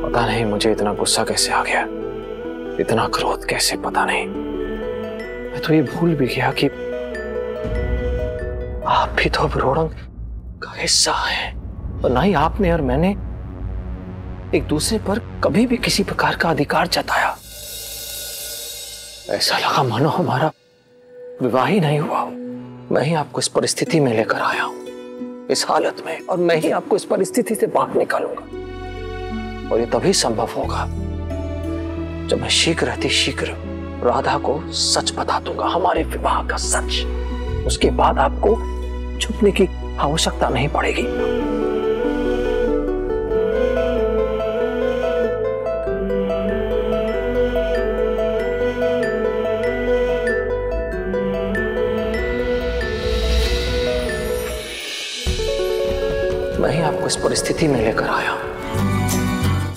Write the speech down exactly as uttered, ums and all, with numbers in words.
पता नहीं मुझे इतना गुस्सा कैसे आ गया, इतना क्रोध कैसे, पता नहीं। मैं तो ये भूल भी गया कि आप भी तो रोड़ंग का हिस्सा हैं, और ना ही आपने और मैंने एक दूसरे पर कभी भी किसी प्रकार का अधिकार जताया। ऐसा लगा मानो हमारा विवाह ही नहीं हुआ। मैं ही आपको इस परिस्थिति में लेकर आया हूं, इस हालत में, और मैं ही आपको इस परिस्थिति से बाहर निकालूंगा। और ये तभी संभव होगा जब मैं शीघ्र अति शीघ्र राधा को सच बता दूंगा, हमारे विवाह का सच। उसके बाद आपको छुपने की आवश्यकता नहीं पड़ेगी। मैं ही आपको इस परिस्थिति में लेकर आया हूं।